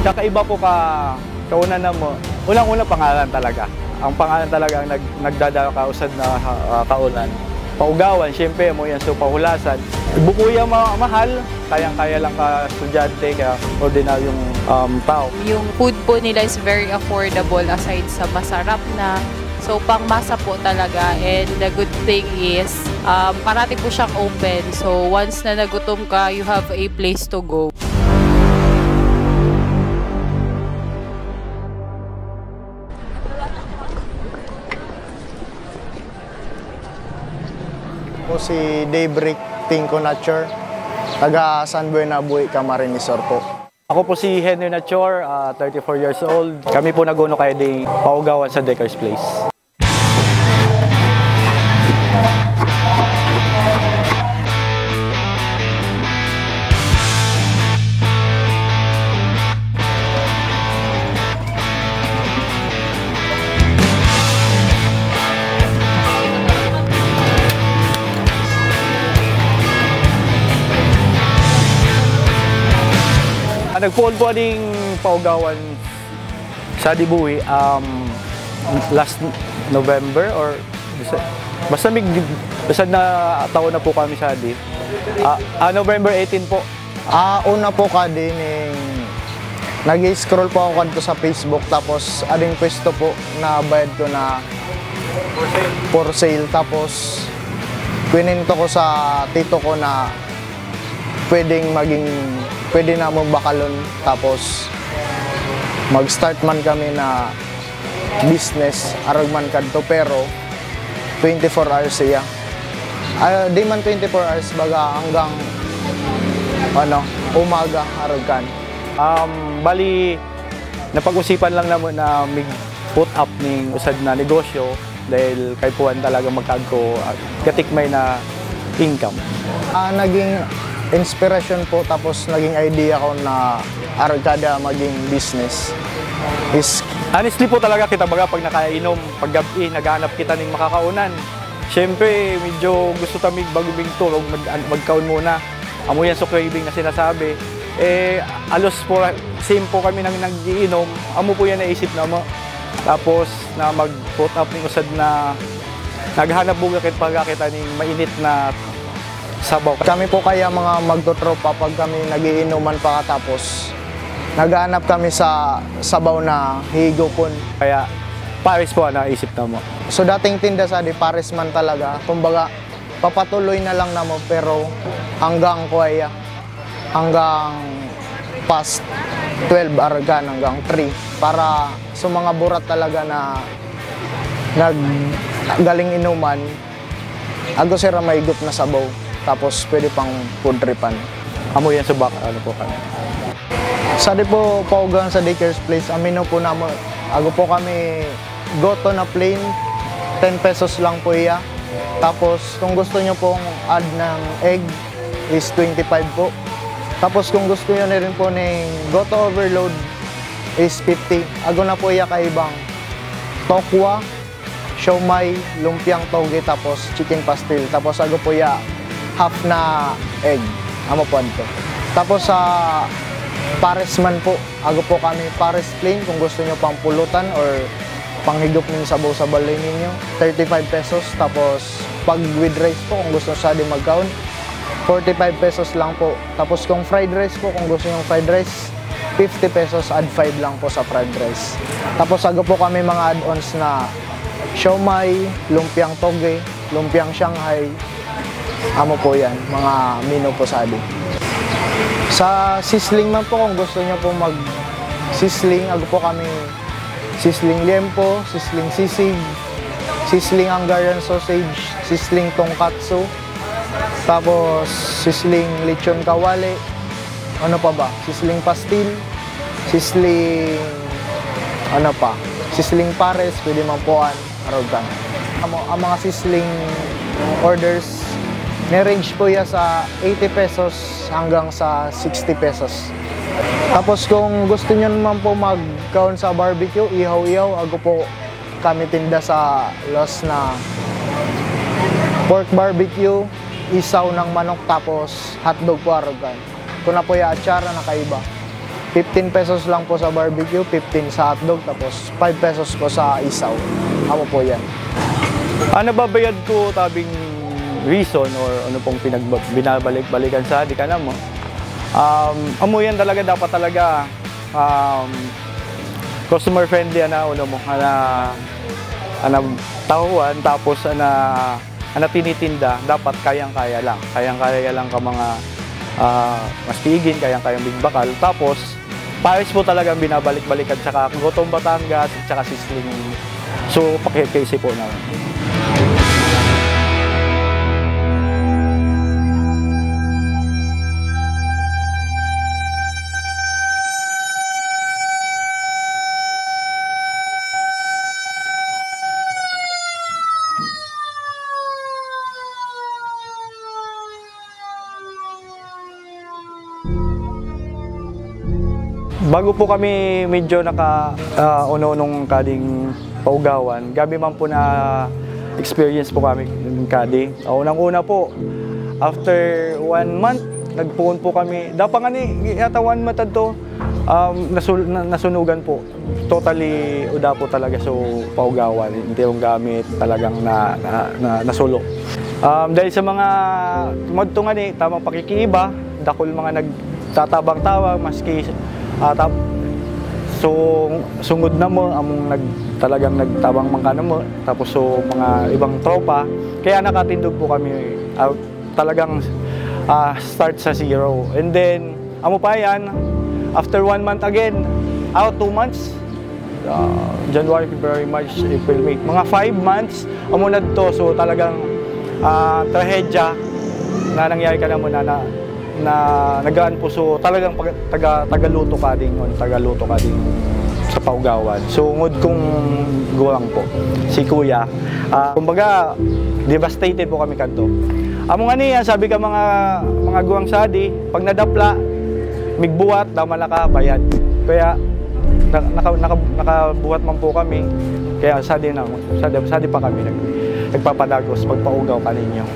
Kakaiba po kaunan na mo. Unang-una pangalan talaga. Ang pangalan talaga ang nagdadakausad na kaunan. Paugawan, siyempre mo yan, so pahulasan. Bukuya mahal, kayang-kaya lang ka estudyante, kaya ordinaryong tao. Yung food po nila is very affordable aside sa masarap na. So pangmasa po talaga, and the good thing is parati po siyang open. So once na nagutom ka, you have a place to go. Po si Daybreak Tinko Nature, taga San Buenabuy, Camarines Sur po. Ako po si Henry Nature, 34 years old. Kami po nag-uno kayo di paugawan sa Decker's Place. Nagpuon po aning paugawan sa Dibuhi last November or basta na taon na po kami sa di. November 18 po. Una po ka din nag-scroll po ako kanto sa Facebook, tapos ading pwesto po na bayad ko na for sale. Tapos kwininto ko sa tito ko na pwede na magbakalon, tapos mag-start man kami na business arag man kadto, pero 24 hours siya. Di man 24 hours baga hanggang umaga arag kan. Bali napag-usipan lang namo na put up ning usad na negosyo dahil kay puan talaga magkagko katikmay na income. Naging inspiration po, tapos naging idea ko na argada maging business is honestly po talaga kita baga pag nakainom pag gabi naghanap kita ning makakaunan. Siyempre medyo gusto ta mig bagubing tulog magkaon muna. Amo yan so craving na sinasabi. Alos po same po kami nang nagiinom. Amo po yan naisip na mo. Tapos na mag-put up ning usad na naghanap buga kit pagkakita ning mainit na sabaw. Kami po kaya mga magdotropa pag kami nagiinuman pa, tapos naghahanap kami sa sabaw na higupon. Kaya Paris po naisip na mo. So dating tinda sa di Paris man talaga. Kumbaga papatuloy na lang namo, pero hanggang past 12 aragan hanggang 3 para sa mga burat talaga na galing inuman. Ago sira maigop na sabaw. Tapos pwede pang food tripan. Amo yan sa po kami. Sa di po paugawan sa Decker's Place, amino po namo. Ago po kami goto na plain, 10 pesos lang po iya. Tapos kung gusto nyo pong add ng egg is 25 po. Tapos kung gusto nyo na rin po ng goto overload is 50. Ago na po iya kaibang tokwa, siomai, lumpiang toge, tapos chicken pastil. Tapos ago po iya half na egg, amo po ito. Tapos sa Pares man po, ago po kami Pares plain kung gusto nyo pang pulutan or panghigop ng sabaw sa balay ninyo, 35 pesos. Tapos pag with rice po, kung gusto sa di magkaon, 45 pesos lang po. Tapos kung fried rice po, kung gusto nyo fried rice, 50 pesos, add 5 lang po sa fried rice. Tapos ago po kami mga add-ons na siomai, lumpiang toge, lumpiang Shanghai. Amo po yan, mga menu po sa atin. Sa sisling man po, kung gusto nyo po mag-sisling, ago po kami sisling liempo, sisling sisig, sisling Hungarian sausage, sisling tongkatsu, tapos sisling lechon kawali, ano pa ba? Sisling pastil, sisling, sisling pares, pwede man poan, arogan. Ang mga sisling orders, ni-range po yan sa 80 pesos hanggang sa 60 pesos. Tapos kung gusto nyo naman po magkaon sa barbecue, ihaw-ihaw, ago po kami tinda sa Los na pork barbecue, isaw ng manok, tapos hotdog po arogan. Kung na po yung atsara na kaiba. 15 pesos lang po sa barbecue, 15 sa hotdog, tapos 5 pesos po sa isaw. Amo po yan. Nababayad ko tabing reason or ano pong binabalik-balikan sa di ka na mo. Amo yan talaga, dapat talaga customer friendly uno mo tahuan, tapos tinitinda, dapat kayang-kaya lang ka mga maspigin, kayang-kayang bigbakal, tapos pares po talaga binabalik-balikan, tsaka Gotong Batangas, tsaka Sisling. So pakikaisi po namin. Bago po kami medyo uno-unong kading paugawan, gabi man po na experience po kami ng kadi. Unang-una po, after 1 month, nagpuon po kami. Dapat nga yata 1 month to, nasunugan po. Totally uda po talaga so paugawan. Hindi yung gamit talagang nasulo. Dahil sa mga modto nga tamang pakikiiba, dakol mga nagtatabang-tawag, maski so sungod na mo among talagang nagtabang man kana mo, tapos so mga ibang tropa, kaya nakatindog po kami talagang start sa zero. And then amo pa yan, after 1 month again, 2 months, January, February, March, April, May, mga 5 months amo na to. So talagang trahedya na nangyari ka na mo na nagaan po. So talagang tagaluto ka din sa paugawan. So ngod kong guwang po si Kuya, kumbaga devastated po kami kanto. Amo nga niya, sabi ka mga guwang sadi, pag nadapla migbuhat daman nakabayad, kaya nakabuhat man po kami, kaya sadi pa kami nagpapadagos pagpaugaw kaninyo.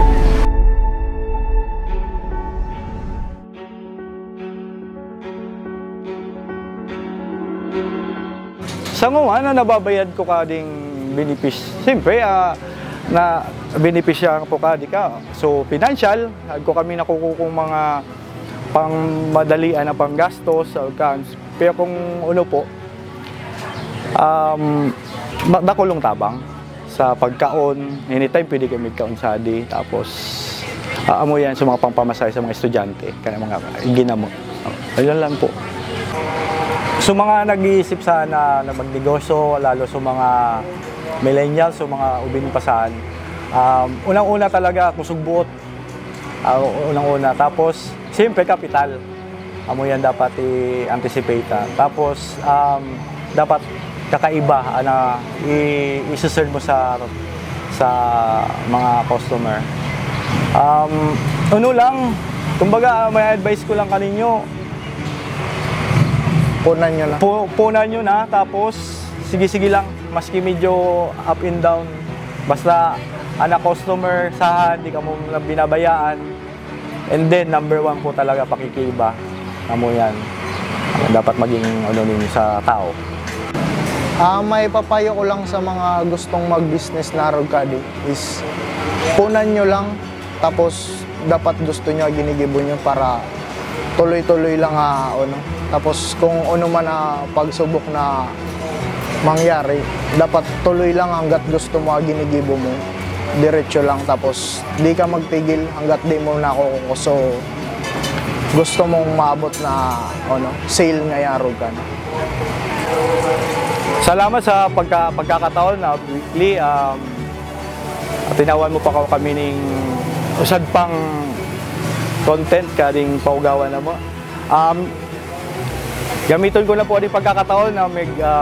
Sa mga nababayad ko kading benefis. Siyempre, na benepisya po ka So, financial, ko kami nakukukong mga pangmadalian na panggastos, pero kung ano po, dakulong tabang sa pagkaon, anytime pwede kami kaon sa di, tapos amo yan sa mga pangpamasay sa mga estudyante, kaya mga ginamo. Ayun lang po. So mga nag-iisip sana na magnegosyo, lalo sa mga millennials, so mga ubing pasahan, unang-una talaga kusugbuot, unang-una. Tapos siyempre kapital, amo yan dapat i-anticipate. Tapos dapat kakaiba na i-serve mo sa mga customer. Ano lang, kumbaga may advice ko lang kaninyo, punan nyo na. Punan nyo na, tapos sige-sige lang, maski medyo up and down. Basta customer sahan, di ka mo binabayaan. And then, number 1 po talaga, pakikiba. Amo yan. Dapat maging ninyo sa tao. May papayo ko lang sa mga gustong mag-business na Arugkadi is punan nyo lang, tapos dapat gusto nyo, ginigibo nyo para tuloy-tuloy lang Tapos kung ano man pagsubok na mangyari, dapat tuloy lang hanggat gusto mo, ginigibo mo. Diretso lang, tapos di ka magpigil hanggat di mo so gusto mong maabot na sale ngayarog ka. Salamat sa pagkakataon na weekly. Tinawan mo pa kami ng usad pang content kading paugawan na mo. Gamiton ko na po ang pagkakataon na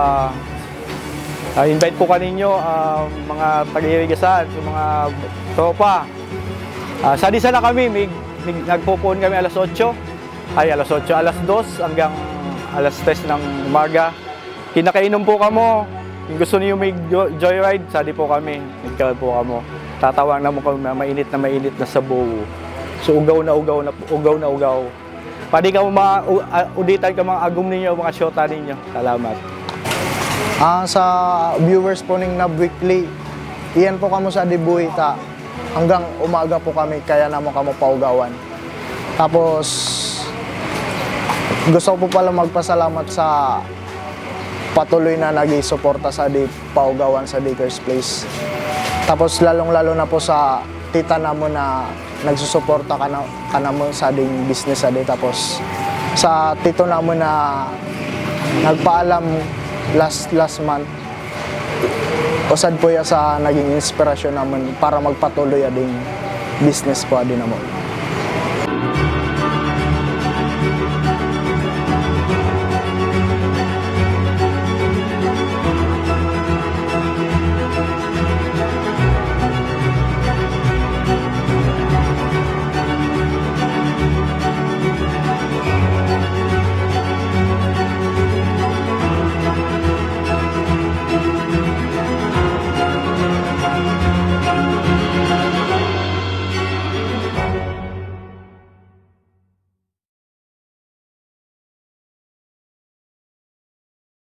invite po kaninyo mga taga-irigasan, mga tropa. Sadisa na kami, nagpupuon kami alas 2 hanggang alas 3 ng umaga. Kinakainom po kamo. Kung gusto niyo may joyride, sadi po kami. Nagkaroon po kamo. Tatawang na mo kami mainit na sabaw. So ugaw na ugaw. Pwede ka uditan ka mga agum ninyo, mga syota ninyo. Salamat. Sa viewers po ng NAB Weekly, iyan po kamo sa Dibuhi ta. Hanggang umaga po kami, kaya naman kamo paugawan. Tapos, gusto ko po pala magpasalamat sa patuloy na nag-i-suporta sa paugawan sa Dakers Place. Tapos, lalong-lalo na po sa tita namo na nagsusuporta ka na mo sa ding business adi. Tapos, sa tito namo na nagpaalam last month, usad po ya sa naging inspirasyon naman para magpatuloy ading business po adi namo.